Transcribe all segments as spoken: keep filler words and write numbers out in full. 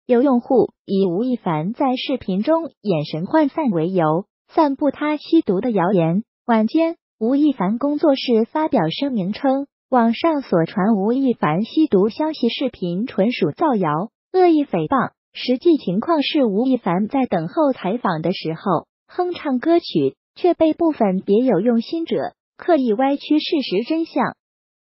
有用户以吴亦凡在视频中眼神涣散为由，散布他吸毒的谣言。晚间，吴亦凡工作室发表声明称，网上所传吴亦凡吸毒消息视频纯属造谣，恶意诽谤。实际情况是，吴亦凡在等候采访的时候哼唱歌曲，却被部分别有用心者刻意歪曲事实真相。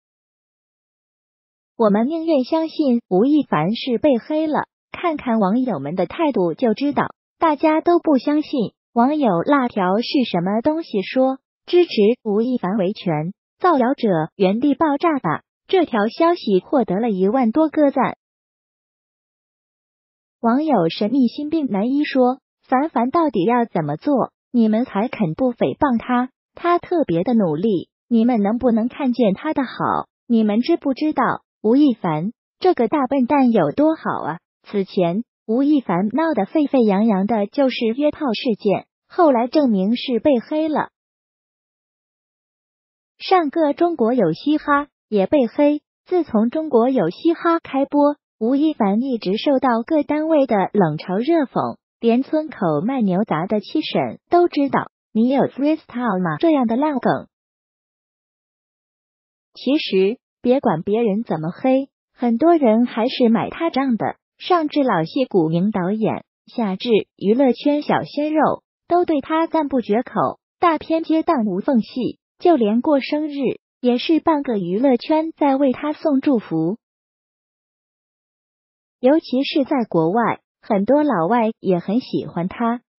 我们宁愿相信吴亦凡是被黑了，看看网友们的态度就知道，大家都不相信。网友辣条是什么东西说支持吴亦凡维权，造谣者原地爆炸吧！这条消息获得了一万多个赞。网友神秘心病男一说，凡凡到底要怎么做，你们才肯不诽谤他？他特别的努力，你们能不能看见他的好？你们知不知道吴亦凡这个大笨蛋有多好啊？此前吴亦凡闹得沸沸扬扬的就是约炮事件，后来证明是被黑了。上个中国有嘻哈也被黑，自从中国有嘻哈开播，吴亦凡一直受到各单位的冷嘲热讽，连村口卖牛杂的七婶都知道你有 freestyle 吗这样的烂梗。其实别管别人怎么黑，很多人还是买他账的，上至老戏骨名导演，下至娱乐圈小鲜肉，都对他赞不绝口，大片接档无缝隙，就连过生日也是半个娱乐圈在为他送祝福。尤其是在国外，很多老外也很喜欢他，